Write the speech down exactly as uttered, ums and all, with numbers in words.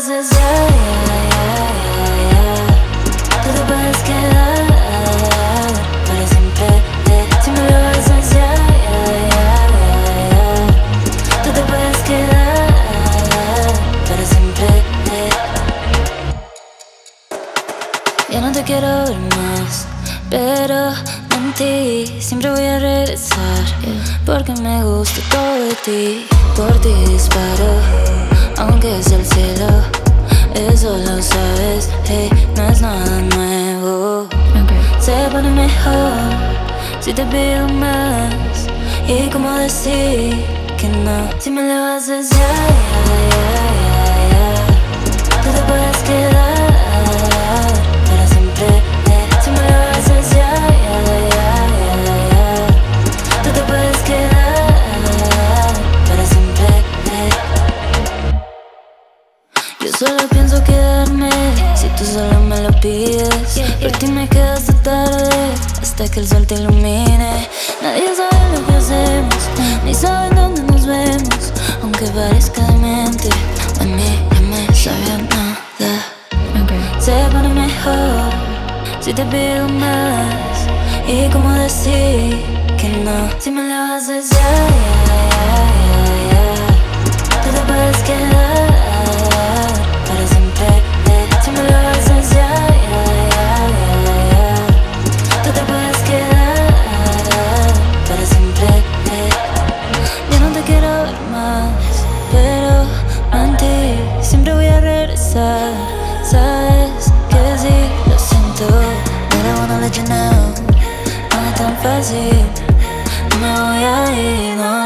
haces ya, ya, ya, ya, ya. Tú te puedes quedar para siempre, eh. Si me lo haces ya, ya, ya, ya, ya. Tú te puedes quedar para siempre, eh. Ya no te quiero ver más, pero en ti siempre voy a regresar, porque me gusta todo de ti. Por ti disparo, aunque es el cielo, eso lo sabes, hey, no es nada nuevo. Se pone mejor si te pido más, y cómo decir que no si me lo haces ya, ya, ya, ya, ya. Tú te puedes quedar para siempre, eh. Si me lo haces ya, ya, ya, ya, ya. Tú te puedes quedar para siempre, eh. Yo solo pienso quedarme si tú solo me lo pides. Por ti me quedo hasta tarde, hasta que el sol te ilumine. Nadie sabe lo que hacemos, ni saben dónde nos vemos. Aunque parezca demente, de mí ya me sabía nada. Se pone mejor si te pido más, y cómo decir que no si me lo haces ya, ya, ya, ya, ya. Tú te puedes quedar para siempre, eh. Si me lo haces ya, ya, ya, ya, ya. Tú te puedes quedar para siempre, eh. Ya no te quiero ver más, pero en ti siempre voy a regresar. Sabes que sí, lo siento, but I wanna let you know, no es tan fácil, no me voy a ir, no.